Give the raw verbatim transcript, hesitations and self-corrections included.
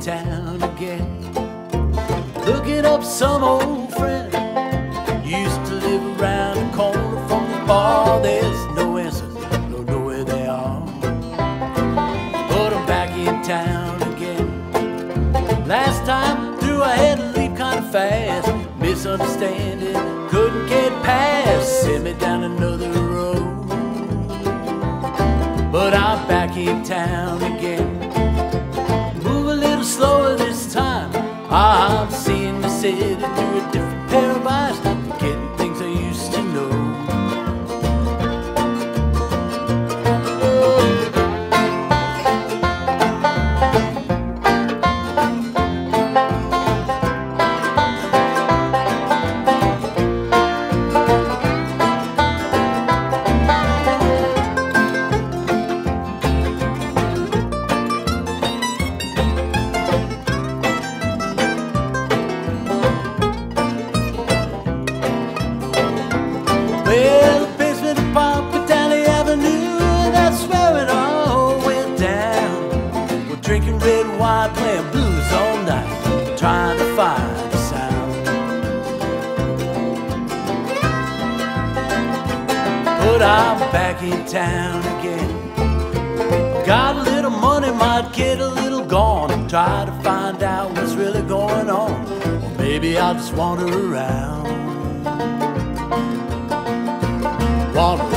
town again, looking up some old friend. Used to live around the corner from the bar. There's no answer, don't know where they are, but I'm back in town again. Last time through I had to leave kind of fast. Misunderstanding, couldn't get past. Sent me down another road, but I'm back in town again. Move a little slower this time. I'm seeing the city through a different pair of eyes, forgetting things I used to know. Well, the basement apartment down the avenue, that's where it all went down. We're drinking red wine, playing blues all night, trying to find a sound. But I'm back in town again. Got a little money, might get a little gone. Try to find out what's really going on, or maybe I'll just wander around. Wander